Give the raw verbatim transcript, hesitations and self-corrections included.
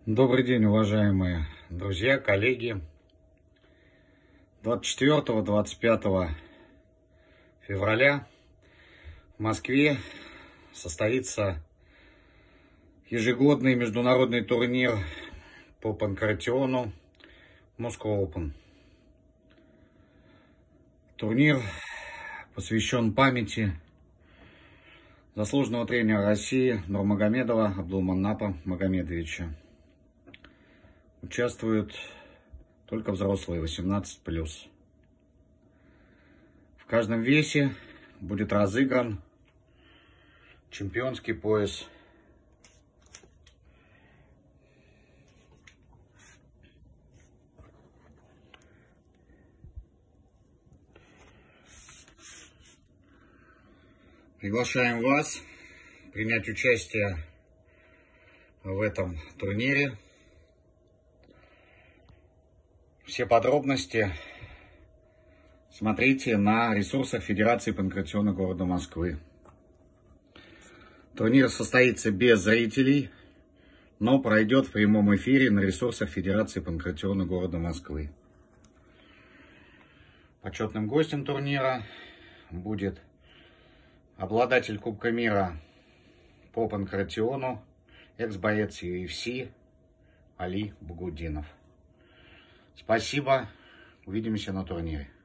Добрый день, уважаемые друзья, коллеги. двадцать четвёртого — двадцать пятого февраля в Москве состоится ежегодный международный турнир по панкратиону Moscow Open. Турнир посвящен памяти заслуженного тренера России Нурмагомедова Абдулманапа Магомедовича. Участвуют только взрослые, восемнадцать плюс. В каждом весе будет разыгран чемпионский пояс. Приглашаем вас принять участие в этом турнире. Все подробности смотрите на ресурсах Федерации панкратиона города Москвы. Турнир состоится без зрителей, но пройдет в прямом эфире на ресурсах Федерации панкратиона города Москвы. Почетным гостем турнира будет обладатель Кубка мира по панкратиону, экс-боец ю эф си Али Багаудинов. Спасибо. Увидимся на турнире.